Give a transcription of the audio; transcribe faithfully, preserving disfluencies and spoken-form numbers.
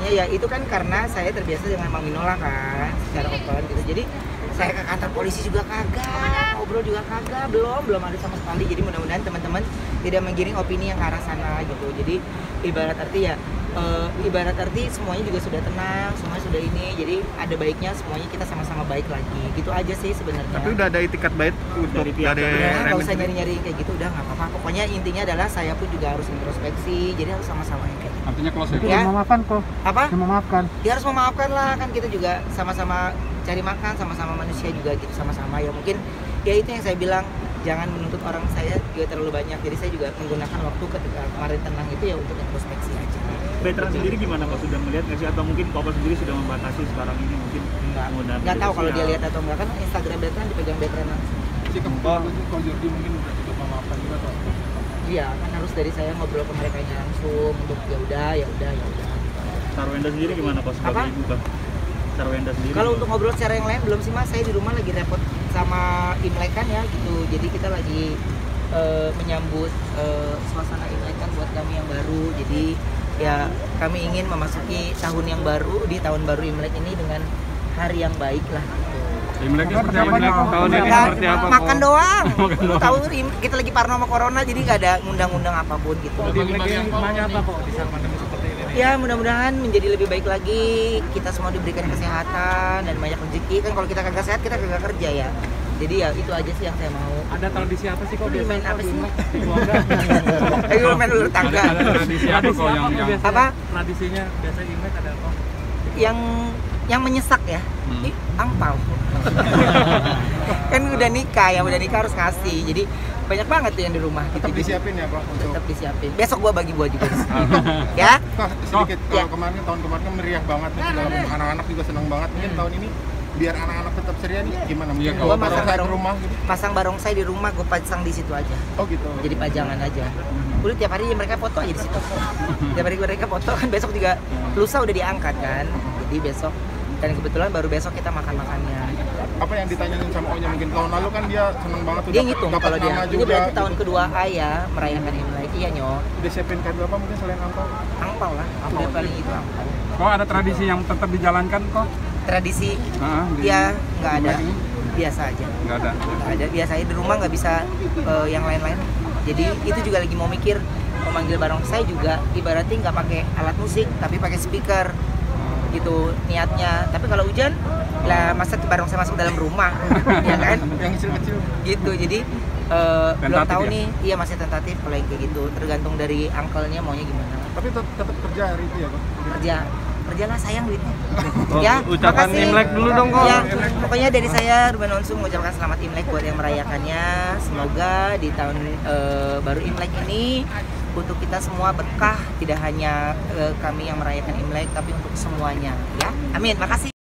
ceritanya ya itu kan karena saya terbiasa dengan Mang Minola kan secara open gitu. Jadi saya ke kantor polisi juga kagak, ngobrol juga kagak, belum belum ada sama sekali. Jadi mudah-mudahan teman-teman tidak menggiring opini yang ke arah sana gitu. Jadi ibarat arti ya uh, ibarat arti semuanya juga sudah tenang, semuanya sudah ini. Jadi ada baiknya semuanya kita sama-sama baik lagi. Gitu aja sih sebenarnya. Tapi udah ada itikat baik dari pihak udah nggak usah nyari-nyari kayak gitu, udah nggak apa-apa. Pokoknya intinya adalah saya pun juga harus introspeksi. Jadi harus sama-sama yang kayak gitu. Artinya close ya? Ya. Memaafkan kok. Apa? Memaafkan. Ya harus memaafkan lah, kan kita juga sama-sama cari makan, sama-sama manusia juga gitu, sama-sama ya mungkin ya itu yang saya bilang, jangan menuntut orang saya juga terlalu banyak. Jadi saya juga menggunakan waktu ketika kemarin tenang itu ya untuk introspeksi aja. Veteran sendiri gimana Pak, sudah melihat nggak sih, atau mungkin Bapak sendiri sudah membatasi sekarang ini mungkin nggak nggak tahu kalau dia lihat atau enggak, kan Instagram veteran dipegang veteran langsung. Si kemudian Ko Jordi mungkin udah juga memaafkan juga atau? Iya kan harus dari saya ngobrol ke mereka langsung untuk ya udah ya udah ya udah. Sarwenda sendiri gimana Pak sebagai ibu Pak? Sarwenda sendiri. Kalau untuk ngobrol secara yang lain belum sih Mas, saya di rumah lagi repot sama Imlek kan ya gitu. Jadi kita lagi uh, menyambut uh, suasana Imlek kan buat kami yang baru. Jadi ya kami ingin memasuki tahun yang baru, di tahun baru Imlek ini dengan hari yang baik lah gitu. Imleknya seperti apa nih? Tahun ini Makan, seperti apa? makan doang. Tahu kita lagi parno sama corona jadi nggak ada ngundang-undang apapun gitu. Imleknya hikmahnya apa kok di saat pandemi seperti ini? Ya mudah-mudahan menjadi lebih baik lagi, kita semua diberikan kesehatan dan banyak rezeki. Kan kalau kita kagak sehat kita kagak kerja ya. Jadi ya itu aja sih yang saya mau. Ada tradisi apa sih kok Main apa sih? Keluarga. Ayo main ulur tangga. Ada tradisi apa kok yang yang Apa? Tradisinya biasa Imlek ada apa? Yang yang menyesak ya, Hmm. Ih, angpau. Kan udah nikah ya, udah nikah harus ngasih. Jadi banyak banget tuh yang di rumah. Tetap gitu. disiapin ya Pak untuk Tetap disiapin. Besok gua bagi buah juga. Ya. Pak, sedikit Ya. kalau kemarin tahun kemarin kan meriah banget nih, segala macam. Anak-anak juga senang banget. Mungkin tahun ini biar anak-anak tetap ceria nih gimana? Mungkin Iya, kalau Gua masang barongsai ke barong rumah gitu. Pasang barongsai di rumah, gua pasang di situ aja. Oh gitu. Jadi pajangan aja. Udah tiap hari mereka foto aja di situ. Tiap hari mereka foto kan, besok juga lusa udah diangkat kan. Jadi besok, dan kebetulan baru besok kita makan-makannya. Apa yang ditanyain sama Onya, mungkin tahun lalu kan dia seneng banget tuh Dia dapat- ngitung dapat kalau dia. nama Ini juga, berarti tahun gitu. kedua A ya merayakan Imlek. Iya nyo. Udah siapin kado apa mungkin selain angpau? Angpau lah. Udah paling itu angpau. kok ada tradisi yang tetap dijalankan kok? Tradisi Heeh, di- ya nggak ada. Imlek ini? Biasa aja. Nggak ada. Nggak ada. Biasa aja di rumah nggak bisa eh, yang lain-lain. Jadi itu juga lagi mau mikir memanggil barongsai juga ibaratnya nggak pakai alat musik tapi pakai speaker gitu niatnya. Tapi kalau hujan lah masa barongsai masuk dalam rumah ya kan Yang kecil-kecil. gitu. Jadi eh, belum Tentatif tahu ya? nih, iya masih tentatif kalau yang kayak gitu, tergantung dari uncle-nya maunya gimana. Tapi tet- tetap kerja hari itu ya Pak? Kerja kerjalah sayang duitnya. Oh, Ya, ucapan makasih. Imlek dulu dong kok. Ya, pokoknya dari saya Ruben Onsu mengucapkan selamat Imlek buat yang merayakannya. Semoga di tahun eh, baru Imlek ini untuk kita semua berkah, tidak hanya eh, kami yang merayakan Imlek tapi untuk semuanya ya. Amin. Makasih.